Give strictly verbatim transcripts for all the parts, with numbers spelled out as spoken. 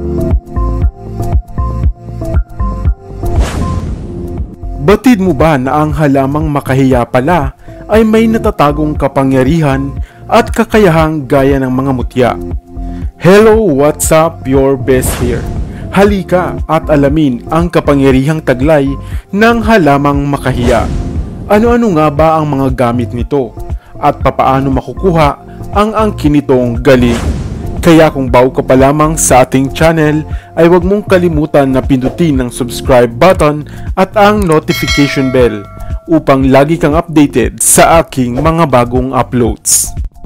Batid mo ba na ang halamang makahiya pala ay may natatagong kapangyarihan at kakayahang gaya ng mga mutya? Hello, what's up? Your best here. Halika at alamin ang kapangyarihang taglay ng halamang makahiya. Ano-ano nga ba ang mga gamit nito? At papaano makukuha ang angkin nitong galing? Kaya kung bago ka pa lamang sa ating channel, ay huwag mong kalimutan na pindutin ang subscribe button at ang notification bell upang lagi kang updated sa aking mga bagong uploads.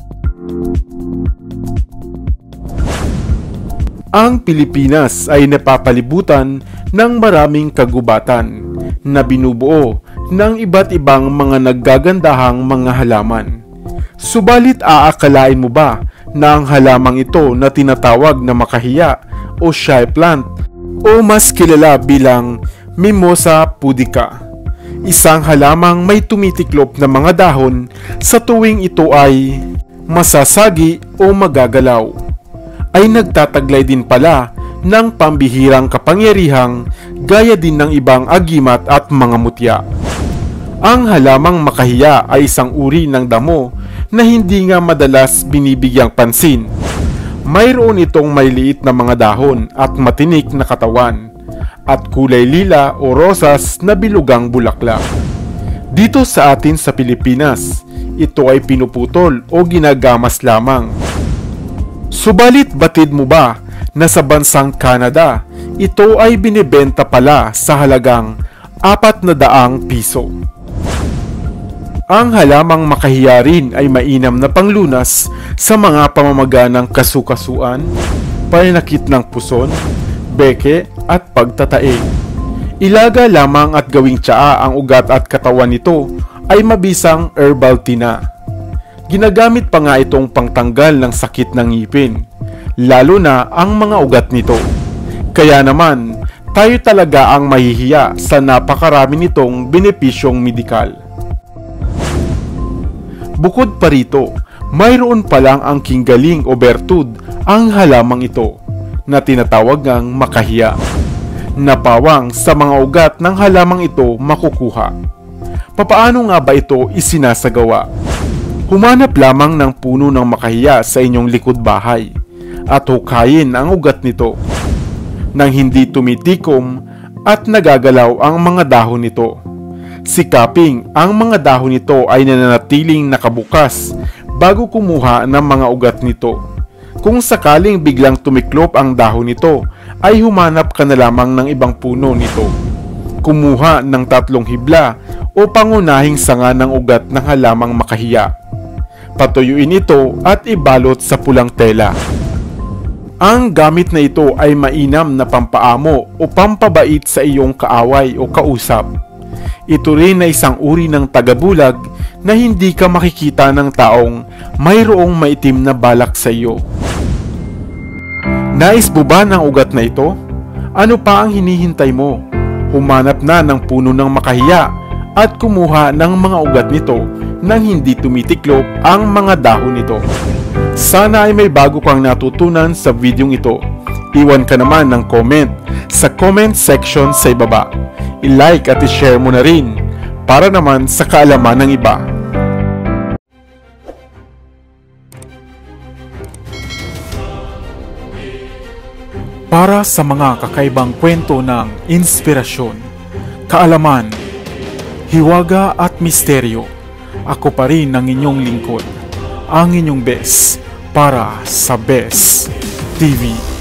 Ang Pilipinas ay napapalibutan ng maraming kagubatan na binubuo ng iba't ibang mga naggagandahang mga halaman. Subalit aakalain mo ba na ang halamang ito na tinatawag na makahiya o shy plant o mas kilala bilang Mimosa pudica, isang halamang may tumitiklop na mga dahon sa tuwing ito ay masasagi o magagalaw, ay nagtataglay din pala ng pambihirang kapangyarihang gaya din ng ibang agimat at mga mutya. Ang halamang makahiya ay isang uri ng damo na hindi nga madalas binibigyang pansin. Mayroon itong maliliit na mga dahon at matinik na katawan at kulay lila o rosas na bilugang bulaklak. Dito sa atin sa Pilipinas, ito ay pinuputol o ginagamas lamang. Subalit batid mo ba na sa bansang Canada, ito ay binibenta pala sa halagang apat na daang piso. Ang halamang makahiya rin ay mainam na panglunas sa mga pamamaga ng kasukasuan, pananakit ng puson, beke at pagtatae. Ilaga lamang at gawing tsaa ang ugat at katawan nito ay mabisang herbal tea na. Ginagamit pa nga itong pangtanggal ng sakit ng ngipin, lalo na ang mga ugat nito. Kaya naman, tayo talaga ang mahihiya sa napakarami nitong benepisyong medikal. Bukod pa rito, mayroon palang ang kinggaling o bertud ang halamang ito na tinatawag ngang makahiya, na pawang sa mga ugat ng halamang ito makukuha. Papaano nga ba ito isinasagawa? Humanap lamang ng puno ng makahiya sa inyong likod bahay at hukayin ang ugat nito nang hindi tumitikom at nagagalaw ang mga dahon nito. Sikaping ang mga dahon nito ay nananatiling nakabukas bago kumuha ng mga ugat nito. Kung sakaling biglang tumiklop ang dahon nito, ay humanap ka na lamang ng ibang puno nito. Kumuha ng tatlong hibla o pangunahing sanga ng ugat ng halamang makahiya. Patuyuin ito at ibalot sa pulang tela. Ang gamit na ito ay mainam na pampaamo o pampabait sa iyong kaaway o kausap. Ito rin na isang uri ng tagabulag na hindi ka makikita ng taong mayroong maitim na balak sa iyo. Nais mo ba ng ugat na ito? Ano pa ang hinihintay mo? Humanap na ng puno ng makahiya at kumuha ng mga ugat nito nang hindi tumitiklop ang mga dahon nito. Sana ay may bago kang natutunan sa videong ito. Iwan ka naman ng comment sa comment section sa ibaba. I-like at i-share mo na rin para naman sa kaalaman ng iba. Para sa mga kakaibang kwento ng inspirasyon, kaalaman, hiwaga at misteryo, ako pa rin ang inyong lingkod, ang inyong best para sa Best T V.